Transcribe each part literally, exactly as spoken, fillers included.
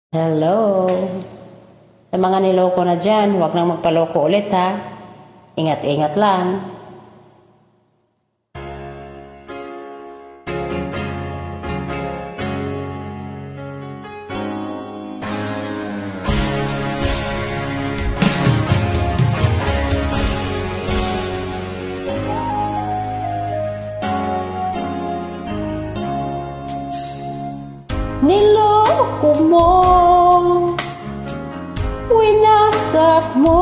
Hello. Sa mga niloko na dyan, huwag nang magpaloko ulit ha. Ingat-ingat lang. Niloko mo, winasak mo,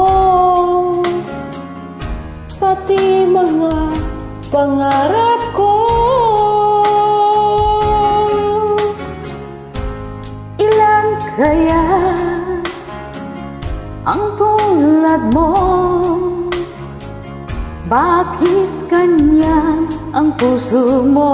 pati mga pangarap ko. Ilan kaya ang tulad mo? Bakit ganyan ang puso mo?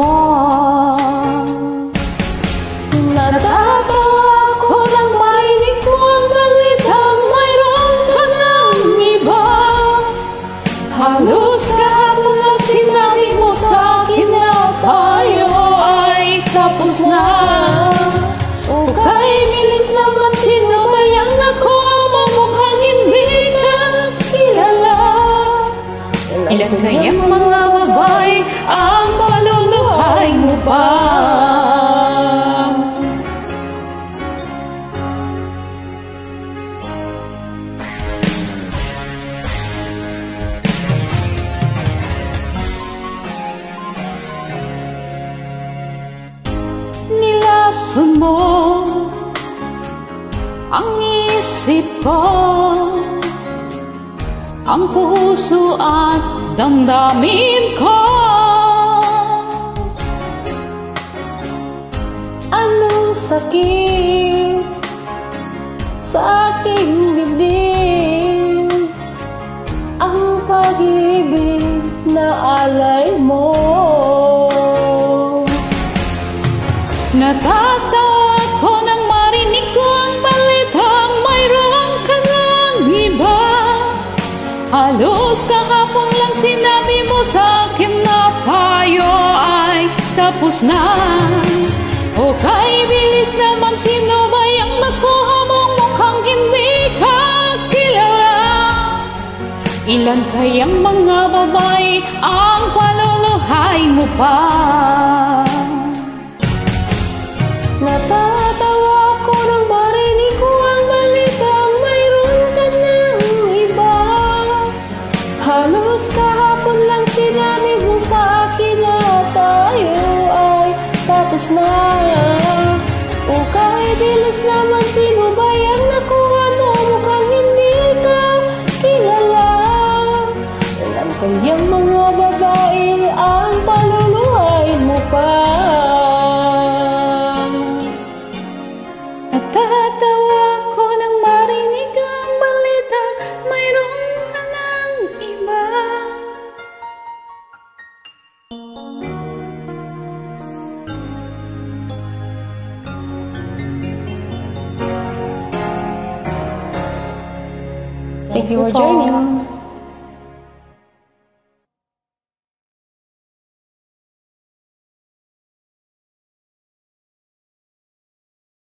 Natatawa ako nang marinig ko ang balitang mayroon ka ng iba. Halos kahapon lang sinabi mo sa akin na tayo ay tapos na. O kay bilis naman, sino ba yang nakuha mo? Mukhang hindi ka kilala. Ilan kayang mga babae ang maluluhay mo pa? Nilason mo ang isip ko, ang puso at damdamin ko. Anong sakit sa aking dibdib? Ang pag-ibig na alay mo. Natatawa ako nang marinig ko ang balitang mayroon ka ng iba. Halos kahapon lang sinabi mo sa akin na tayo ay tapos na. O kay bilis naman, sino ba yang nakuha mong mukhang hindi ka kilala? Ilan kayang mga babae ang paluluhay mo pa? Natatawa ako nang marinig ko ang balitang mayroon ka ng iba. Halos kahapon lang sinabi mo sa akin na tayo ay tapos na. O kahit bilis naman, sino ba yang nakuha mo? Mukhang hindi ka kilala. Ilan kayang mga babae ang paluluhay mo pa? Natatawa ako nang marinig ang balitang mayroon ka ng iba. Thank you for joining.